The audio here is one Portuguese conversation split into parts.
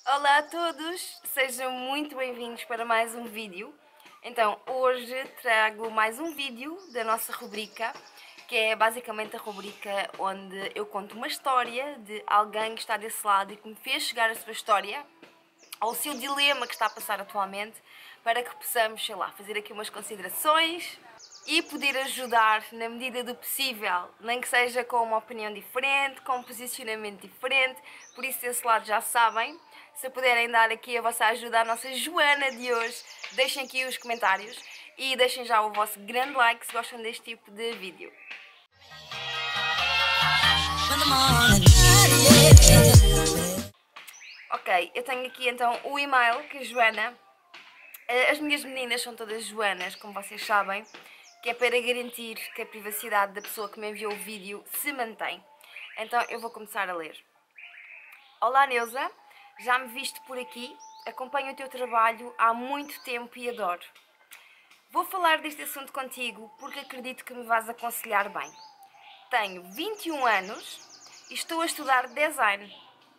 Olá a todos, sejam muito bem-vindos para mais um vídeo. Então, hoje trago mais um vídeo da nossa rubrica, que é basicamente a rubrica onde eu conto uma história de alguém que está desse lado e que me fez chegar a sua história, ou o seu dilema que está a passar atualmente, para que possamos, sei lá, fazer aqui umas considerações e poder ajudar na medida do possível, nem que seja com uma opinião diferente, com um posicionamento diferente. Por isso, desse lado já sabem. Se puderem dar aqui a vossa ajuda à nossa Joana de hoje, deixem aqui os comentários e deixem já o vosso grande like se gostam deste tipo de vídeo. Ok, eu tenho aqui então o e-mail que a Joana... As minhas meninas são todas Joanas, como vocês sabem, que é para garantir que a privacidade da pessoa que me enviou o vídeo se mantém. Então eu vou começar a ler. Olá Neuza, já me viste por aqui, acompanho o teu trabalho há muito tempo e adoro. Vou falar deste assunto contigo porque acredito que me vais aconselhar bem. Tenho 21 anos e estou a estudar design.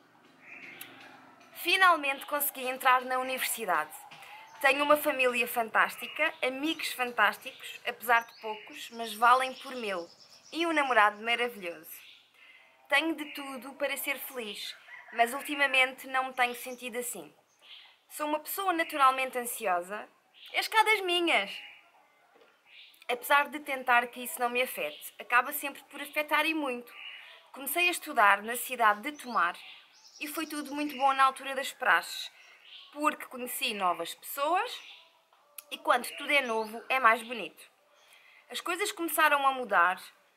Finalmente consegui entrar na universidade. Tenho uma família fantástica, amigos fantásticos, apesar de poucos, mas valem por mil, e um namorado maravilhoso. Tenho de tudo para ser feliz, mas ultimamente não me tenho sentido assim. Sou uma pessoa naturalmente ansiosa, és cá das minhas. Apesar de tentar que isso não me afete, acaba sempre por afetar e muito. Comecei a estudar na cidade de Tomar e foi tudo muito bom na altura das praxes, porque conheci novas pessoas e quando tudo é novo é mais bonito. As coisas começaram a mudar.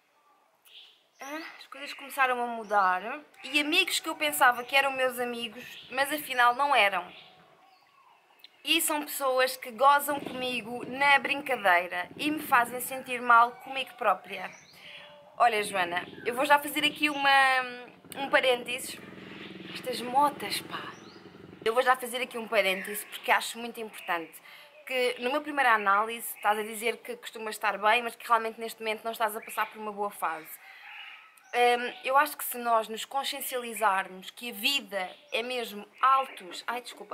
E amigos que eu pensava que eram meus amigos, mas afinal não eram. E são pessoas que gozam comigo na brincadeira e me fazem sentir mal comigo própria. Olha, Joana, eu vou já fazer aqui um parênteses. Estas motas, pá. Eu vou já fazer aqui um parêntese porque acho muito importante que numa primeira análise estás a dizer que costumas estar bem, mas que realmente neste momento não estás a passar por uma boa fase. Eu acho que se nós nos consciencializarmos que a vida é mesmo altos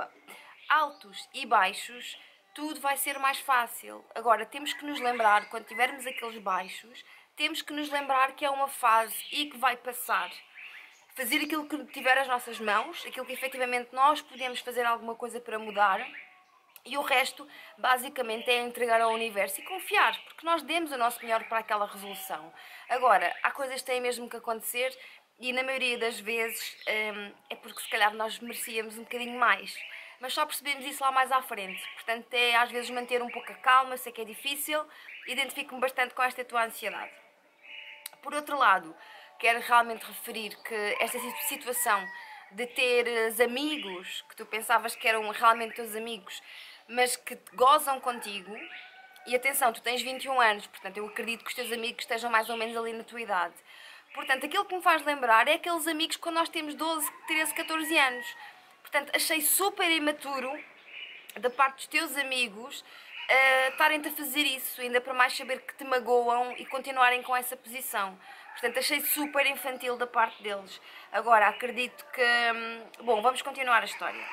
e baixos, tudo vai ser mais fácil. Agora, temos que nos lembrar, quando tivermos aqueles baixos, temos que nos lembrar que é uma fase e que vai passar. Fazer aquilo que tiver às nossas mãos, aquilo que efetivamente nós podemos fazer alguma coisa para mudar, e o resto basicamente é entregar ao universo e confiar, porque nós demos o nosso melhor para aquela resolução. Agora, há coisas que têm mesmo que acontecer e na maioria das vezes é porque se calhar nós merecíamos um bocadinho mais, mas só percebemos isso lá mais à frente. Portanto, é às vezes manter um pouco a calma, sei que é difícil, identifico-me bastante com esta tua ansiedade. Por outro lado, quero realmente referir que esta situação de teres amigos que tu pensavas que eram realmente teus amigos, mas que gozam contigo, e atenção, tu tens 21 anos, portanto eu acredito que os teus amigos estejam mais ou menos ali na tua idade. Portanto, aquilo que me faz lembrar é aqueles amigos quando nós temos 12, 13, 14 anos. Portanto, achei super imaturo da parte dos teus amigos estarem-te a fazer isso, ainda para mais saber que te magoam e continuarem com essa posição. Portanto, achei super infantil da parte deles. Agora, acredito que... Bom, vamos continuar a história.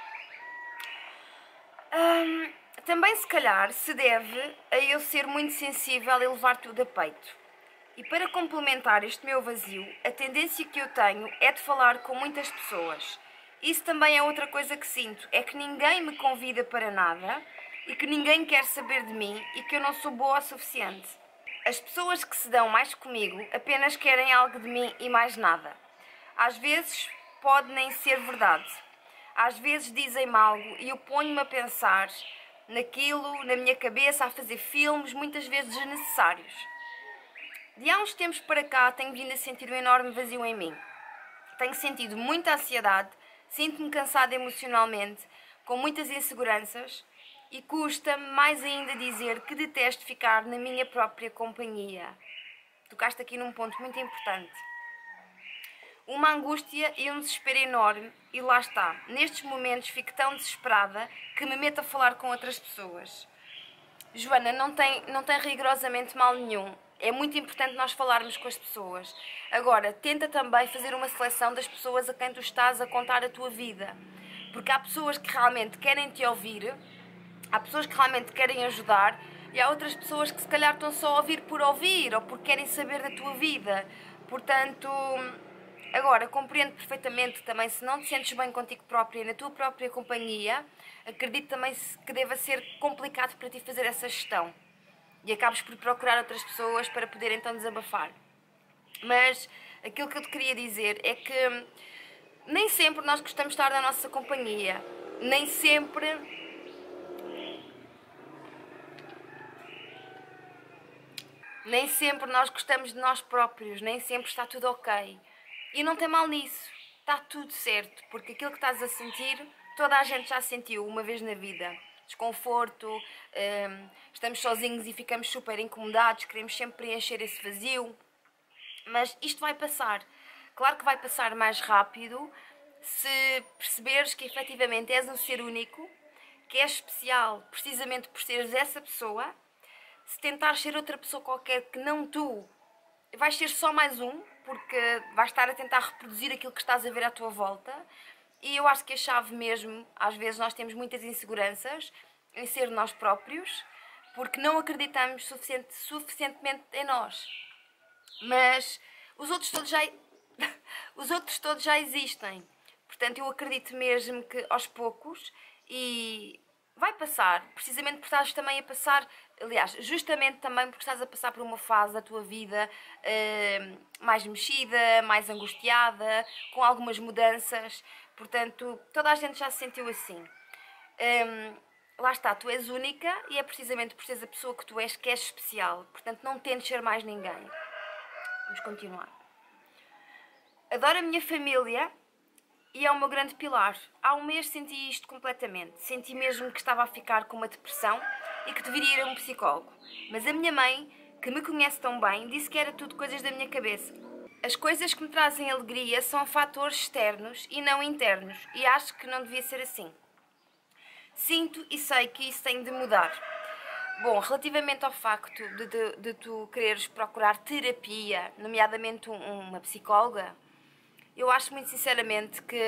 Também, se calhar, se deve a eu ser muito sensível e levar tudo a peito. E para complementar este meu vazio, a tendência que eu tenho é de falar com muitas pessoas. Isso também é outra coisa que sinto, é que ninguém me convida para nada e que ninguém quer saber de mim e que eu não sou boa o suficiente. As pessoas que se dão mais comigo apenas querem algo de mim e mais nada. Às vezes pode nem ser verdade. Às vezes dizem-me algo e eu ponho-me a pensar naquilo, na minha cabeça, a fazer filmes, muitas vezes desnecessários. De há uns tempos para cá tenho vindo a sentir um enorme vazio em mim. Tenho sentido muita ansiedade, sinto-me cansada emocionalmente, com muitas inseguranças e custa-me mais ainda dizer que detesto ficar na minha própria companhia. Tocaste aqui num ponto muito importante. Uma angústia e um desespero enorme e lá está. Nestes momentos fico tão desesperada que me meto a falar com outras pessoas. Joana, não tem rigorosamente mal nenhum. É muito importante nós falarmos com as pessoas. Agora, tenta também fazer uma seleção das pessoas a quem tu estás a contar a tua vida. Porque há pessoas que realmente querem te ouvir, há pessoas que realmente querem ajudar e há outras pessoas que se calhar estão só a ouvir por ouvir ou porque querem saber da tua vida. Portanto, agora, compreendo perfeitamente também, se não te sentes bem contigo própria e na tua própria companhia, acredito também que deva ser complicado para ti fazer essa gestão. E acabes por procurar outras pessoas para poder então desabafar. Mas aquilo que eu te queria dizer é que nem sempre nós gostamos de estar na nossa companhia. Nem sempre nós gostamos de nós próprios, nem sempre está tudo ok. E não tem mal nisso, está tudo certo, porque aquilo que estás a sentir, toda a gente já sentiu uma vez na vida. Desconforto, estamos sozinhos e ficamos super incomodados, queremos sempre preencher esse vazio. Mas isto vai passar. Claro que vai passar mais rápido se perceberes que efetivamente és um ser único, que és especial precisamente por seres essa pessoa. Se tentares ser outra pessoa qualquer que não tu, vais ser só mais um, porque vais estar a tentar reproduzir aquilo que estás a ver à tua volta. E eu acho que a chave mesmo, às vezes nós temos muitas inseguranças em ser nós próprios, porque não acreditamos suficientemente em nós. Mas os outros todos já existem. Portanto, eu acredito mesmo que aos poucos e vai passar, precisamente porque estás também a passar, aliás, justamente também porque estás a passar por uma fase da tua vida mais mexida, mais angustiada, com algumas mudanças. Portanto, toda a gente já se sentiu assim. Lá está, tu és única e é precisamente por seres a pessoa que tu és que és especial. Portanto, não tentes ser mais ninguém. Vamos continuar. Adoro a minha família e é o meu grande pilar. Há um mês senti isto completamente. Senti mesmo que estava a ficar com uma depressão e que deveria ir a um psicólogo. Mas a minha mãe, que me conhece tão bem, disse que era tudo coisas da minha cabeça. As coisas que me trazem alegria são fatores externos e não internos. E acho que não devia ser assim. Sinto e sei que isso tem de mudar. Bom, relativamente ao facto de tu quereres procurar terapia, nomeadamente uma psicóloga, eu acho muito sinceramente que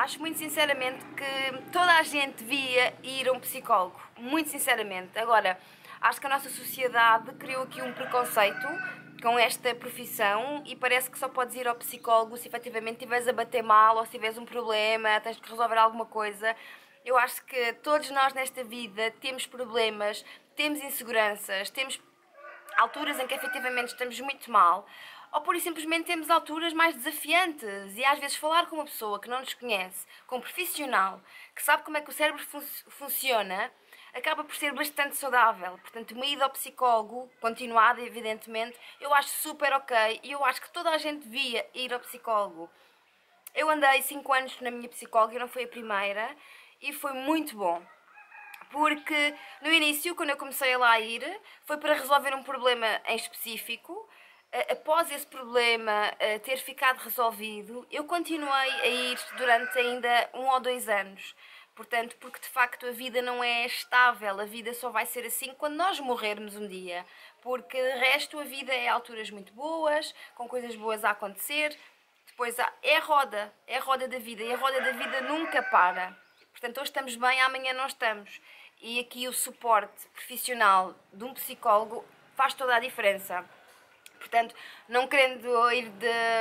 toda a gente devia ir a um psicólogo, muito sinceramente. Agora, acho que a nossa sociedade criou aqui um preconceito com esta profissão e parece que só podes ir ao psicólogo se efetivamente estiveres a bater mal ou se tiveres um problema, tens que resolver alguma coisa. Eu acho que todos nós nesta vida temos problemas, temos inseguranças, temos alturas em que efetivamente estamos muito mal, ou por simplesmente temos alturas mais desafiantes e às vezes falar com uma pessoa que não nos conhece, com um profissional que sabe como é que o cérebro funciona, acaba por ser bastante saudável. Portanto, uma ida ao psicólogo, continuada evidentemente, eu acho super ok e eu acho que toda a gente devia ir ao psicólogo. Eu andei 5 anos na minha psicóloga, eu não fui a primeira, e foi muito bom. Porque no início, quando eu comecei a lá ir, foi para resolver um problema em específico. Após esse problema ter ficado resolvido, eu continuei a ir durante ainda 1 ou 2 anos. Portanto, porque de facto a vida não é estável, a vida só vai ser assim quando nós morrermos um dia. Porque de resto a vida é alturas muito boas, com coisas boas a acontecer. Depois é a roda da vida e a roda da vida nunca para. Portanto, hoje estamos bem, amanhã não estamos. E aqui o suporte profissional de um psicólogo faz toda a diferença. Portanto, não querendo ir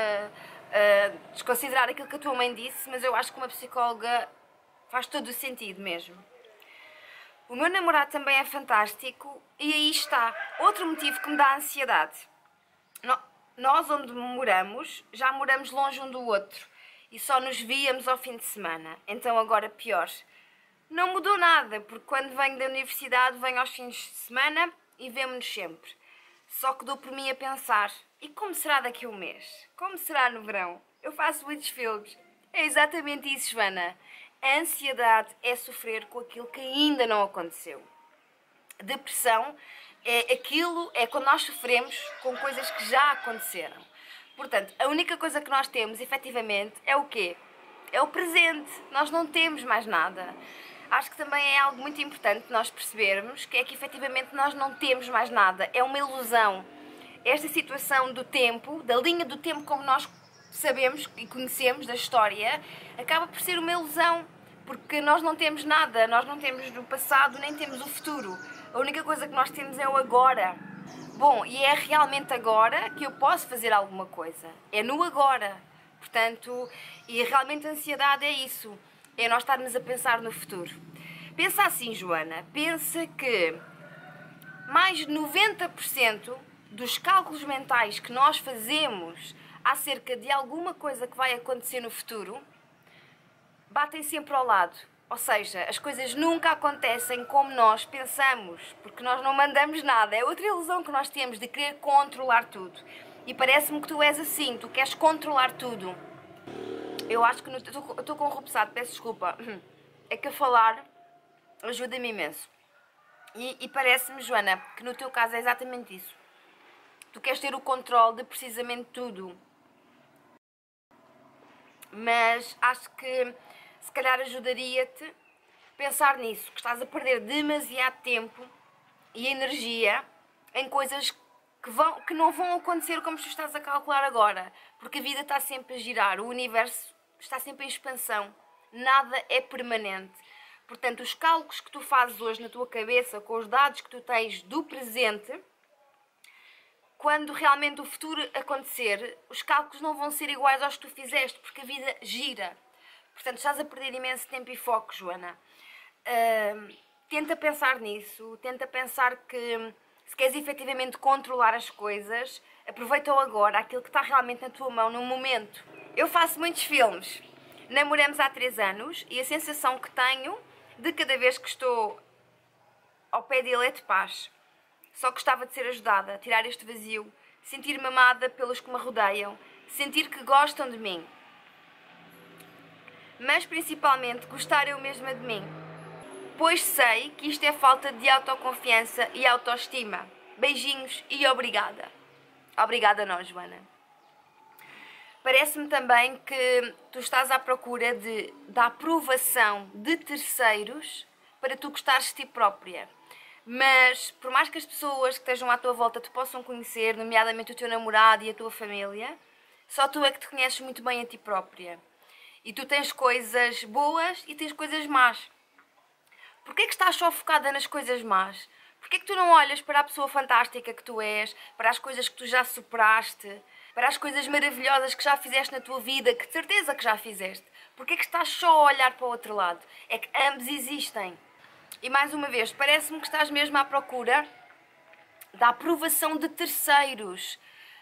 desconsiderar aquilo que a tua mãe disse, mas eu acho que uma psicóloga faz todo o sentido mesmo. O meu namorado também é fantástico e aí está outro motivo que me dá ansiedade. Nós onde moramos, já moramos longe um do outro e só nos víamos ao fim de semana, então agora pior. Não mudou nada, porque quando venho da universidade venho aos fins de semana e vemo-nos sempre. Só que dou por mim a pensar, e como será daqui a um mês? Como será no verão? Eu faço muitos filmes. É exatamente isso, Joana. A ansiedade é sofrer com aquilo que ainda não aconteceu. Depressão é quando nós sofremos com coisas que já aconteceram. Portanto, a única coisa que nós temos, efetivamente, é o quê? É o presente. Nós não temos mais nada. Acho que também é algo muito importante nós percebermos que é que, efetivamente, nós não temos mais nada. É uma ilusão. Esta situação do tempo, da linha do tempo como nós sabemos e conhecemos da história, acaba por ser uma ilusão. Porque nós não temos nada, nós não temos o passado, nem temos o futuro. A única coisa que nós temos é o agora. Bom, e é realmente agora que eu posso fazer alguma coisa. É no agora. Portanto, e realmente a ansiedade é isso. É nós estarmos a pensar no futuro. Pensa assim, Joana. Pensa que mais de 90% dos cálculos mentais que nós fazemos acerca de alguma coisa que vai acontecer no futuro batem sempre ao lado. Ou seja, as coisas nunca acontecem como nós pensamos, porque nós não mandamos nada. É outra ilusão que nós temos de querer controlar tudo. E parece-me que tu és assim, tu queres controlar tudo. Eu acho que eu estou com um rubeçado, peço desculpa. É que a falar ajuda-me imenso. E parece-me, Joana, que no teu caso é exatamente isso. Tu queres ter o controle de precisamente tudo. Mas acho que se calhar ajudaria-te pensar nisso, que estás a perder demasiado tempo e energia em coisas que não vão acontecer como tu estás a calcular agora, porque a vida está sempre a girar, o universo está sempre em expansão, nada é permanente. Portanto, os cálculos que tu fazes hoje na tua cabeça, com os dados que tu tens do presente, quando realmente o futuro acontecer, os cálculos não vão ser iguais aos que tu fizeste, porque a vida gira. Portanto, estás a perder imenso tempo e foco, Joana. Tenta pensar nisso, tenta pensar que se queres efetivamente controlar as coisas, aproveita o agora, aquilo que está realmente na tua mão no momento. Eu faço muitos filmes. Namoramos há 3 anos e a sensação que tenho de cada vez que estou ao pé dele é de paz. Só gostava de ser ajudada a tirar este vazio, sentir-me amada pelos que me rodeiam, sentir que gostam de mim. Mas principalmente gostar eu mesma de mim. Pois sei que isto é falta de autoconfiança e autoestima. Beijinhos e obrigada. Obrigada a nós, Joana. Parece-me também que tu estás à procura da aprovação de terceiros para tu gostares de ti própria. Mas, por mais que as pessoas que estejam à tua volta te possam conhecer, nomeadamente o teu namorado e a tua família, só tu é que te conheces muito bem a ti própria. E tu tens coisas boas e tens coisas más. Porquê que estás só focada nas coisas más? Porquê que tu não olhas para a pessoa fantástica que tu és, para as coisas que tu já superaste, para as coisas maravilhosas que já fizeste na tua vida, que de certeza que já fizeste? Porquê que estás só a olhar para o outro lado? É que ambos existem. E mais uma vez, parece-me que estás mesmo à procura da aprovação de terceiros.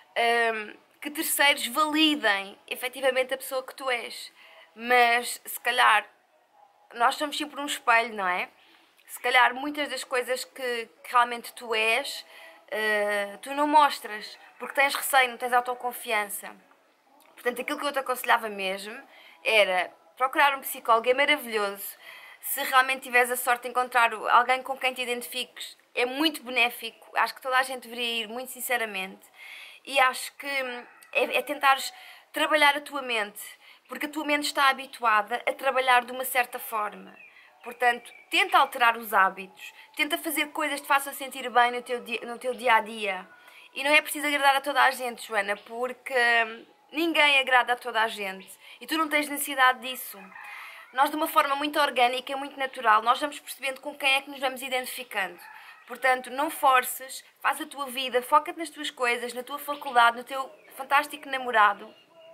Que terceiros validem efetivamente a pessoa que tu és. Mas se calhar nós somos sempre um espelho, não é? Se calhar muitas das coisas que realmente tu és, tu não mostras, porque tens receio, não tens autoconfiança. Portanto, aquilo que eu te aconselhava mesmo era procurar um psicólogo, é maravilhoso. Se realmente tiveres a sorte de encontrar alguém com quem te identifiques, é muito benéfico. Acho que toda a gente deveria ir, muito sinceramente. E acho que é tentares trabalhar a tua mente, porque a tua mente está habituada a trabalhar de uma certa forma. Portanto, tenta alterar os hábitos, tenta fazer coisas que te façam sentir bem no teu dia-a-dia. E não é preciso agradar a toda a gente, Joana, porque ninguém agrada a toda a gente. E tu não tens necessidade disso. Nós, de uma forma muito orgânica, muito natural, nós vamos percebendo com quem é que nos vamos identificando. Portanto, não forces, faz a tua vida, foca-te nas tuas coisas, na tua faculdade, no teu fantástico namorado.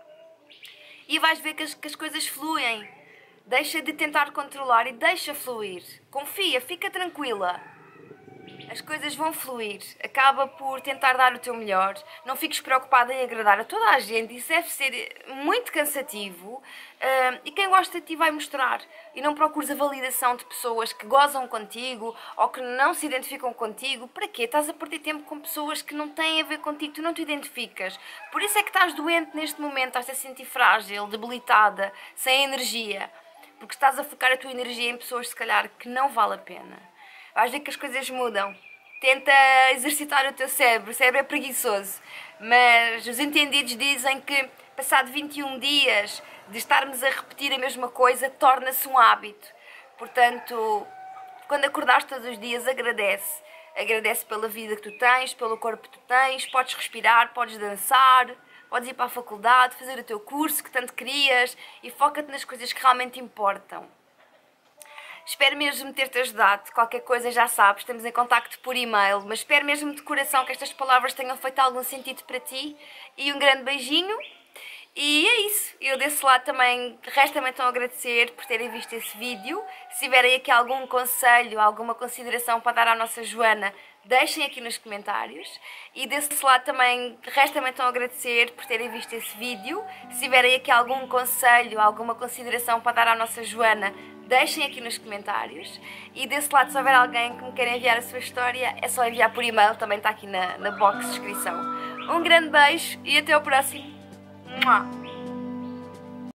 E vais ver que as coisas fluem. Deixa de tentar controlar e deixa fluir. Confia, fica tranquila. As coisas vão fluir. Acaba por tentar dar o teu melhor. Não fiques preocupada em agradar a toda a gente. Isso deve ser muito cansativo. E quem gosta de ti vai mostrar. E não procures a validação de pessoas que gozam contigo ou que não se identificam contigo. Para quê? Estás a perder tempo com pessoas que não têm a ver contigo. Tu não te identificas. Por isso é que estás doente neste momento. Estás a sentir frágil, debilitada, sem energia. Porque estás a focar a tua energia em pessoas, se calhar, que não vale a pena. Vais ver que as coisas mudam. Tenta exercitar o teu cérebro. O cérebro é preguiçoso. Mas os entendidos dizem que, passado 21 dias de estarmos a repetir a mesma coisa, torna-se um hábito. Portanto, quando acordares todos os dias, agradece. Agradece pela vida que tu tens, pelo corpo que tu tens. Podes respirar, podes dançar, podes ir para a faculdade, fazer o teu curso que tanto querias. E foca-te nas coisas que realmente importam. Espero mesmo ter-te ajudado. Qualquer coisa já sabes, estamos em contacto por e-mail, mas espero mesmo de coração que estas palavras tenham feito algum sentido para ti. E um grande beijinho. E é isso, eu desse lado também resta-me então agradecer por terem visto esse vídeo. Se tiverem aqui algum conselho, alguma consideração para dar à nossa Joana, deixem aqui nos comentários. E desse lado também resta-me então agradecer por terem visto esse vídeo. Se tiverem aqui algum conselho, alguma consideração para dar à nossa Joana, deixem aqui nos comentários. E desse lado, se houver alguém que me queira enviar a sua história, é só enviar por e-mail, também está aqui na box de descrição. Um grande beijo e até ao próximo. Mua.